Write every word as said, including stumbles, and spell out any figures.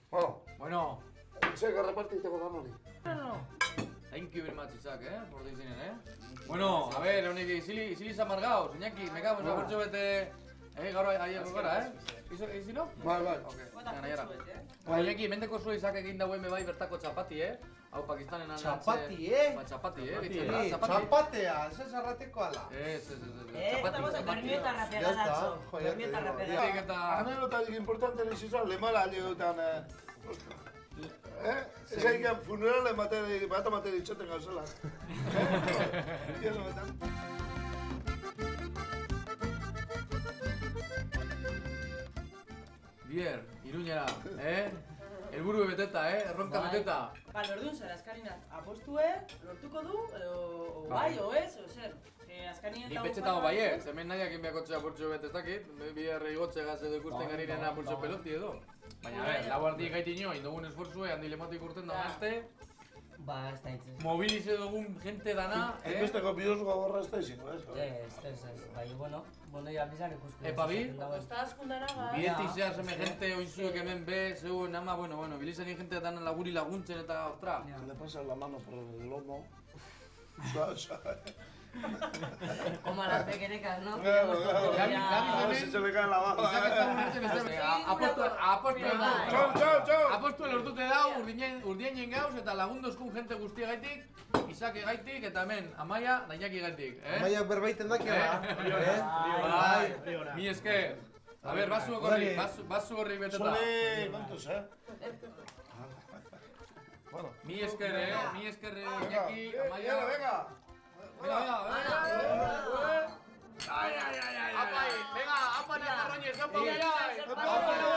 Bueno. Bueno. Txeka repartiteko dan hori. No, no. Thank you very much, Isaac, eh, por decir, eh. Bueno, a ver, honek izili, izili zamargaos, Iñaki, me cago en zabortxo bete... Eh, gaur aiego gara, eh? Izi no? Bai, bai. Ok, gana jara. Bueno, Iñaki, mendeko zua Isaac egin dauen bebai bertako txapati, eh? Hau Pakistanen anantze... Txapati, eh? Ba, txapati, eh? Txapati, txapatea, ez ez arrateko ala. Ez, ez, ez, ez, Eh, estamos en Bermietarra pegadazo. Bermietarra pegadazo. Anerotatik importante lehizizan, lemala aldeotan... Eh? Ez egin funerale bat amateri itxaten gauzela. Bier, Iruñera, eh? Elburu beteta, eh? Erronka beteta. Ba, lordun zer, Azkarinak apostue, lortuko du, edo bai, o ez, o zer. Azkarinak... Ni petxetago baiet, hemen nahiak inbeakotxea purtsu bet ez dakit, bier igotxe gaz edo ikusten garirena purtsu peloti edo. Baina, a ver, lau ardi gaiti nio, indogun esforzue, handi lematik urten da mazte. Ba, ez da hitzen. Mobilize dugun gente dana, eh? Enbesteko biduz gogorra ez da izango, ez? Ez, ez, ez, bai, bueno, bondo ya bizan ikusko. Epa bi? Está askundara ba. Bietik zehar zeme gente oinzuek hemen be, zeuen ama, bueno, bueno, bilizan gente dana laguri laguntzen eta ostra. Le pasa la mano por el lomo. Suave, suave. Como a las pequeñas, ¿no? Claro, claro. Gabi, Gabi A ver si se le cae la baja. Isaac está unertzen ez da, apostu, apostu elortu. Txau, txau, txau! Apostu elortute dau, urdinen gauz eta lagundozkun jente guztia gaitik, Isaac gaitik eta hemen Amaia da Iñaki gaitik, eh? Amaiak berbaiten dakela, eh? Bai, mi esker. A ver, basu gorri, basu gorri beteta. Sole, kontuz, eh? Bueno. Mi esker, eh? Mi esker, Iñaki, Amaia. Venga, venga! Venga, venga, venga. Ay, ay, ay, ay. Apa, venga, apa, Nazarroñez, apa, ay, ay.